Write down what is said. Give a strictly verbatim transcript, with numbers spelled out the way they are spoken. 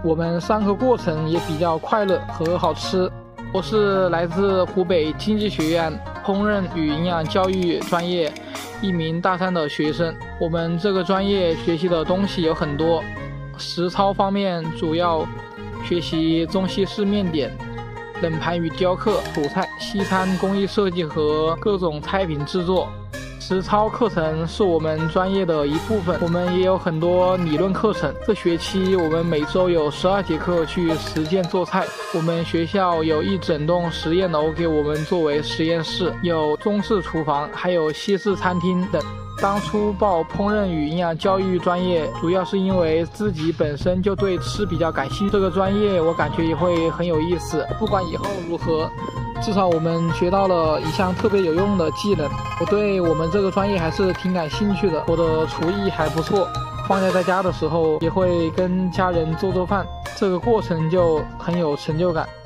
我们上课过程也比较快乐和好吃。我是来自湖北经济学院烹饪与营养教育专业一名大三的学生。我们这个专业学习的东西有很多，实操方面主要学习中西式面点、冷盘与雕刻、主菜、西餐工艺设计和各种菜品制作。实操课程是我们专业的一部分，我们也有很多理论课程。这学期我们每周有十二节课去实践做菜。我们学校有一整栋实验楼给我们作为实验室，有中式厨房，还有西式餐厅等。当初报烹饪与营养教育专业，主要是因为自己本身就对吃比较感兴趣，这个专业我感觉也会很有意思。不管以后如何，至少我们学到了一项特别有用的技能。我对我们这个专业还是挺感兴趣的，我的厨艺还不错，放假在家的时候也会跟家人做做饭，这个过程就很有成就感。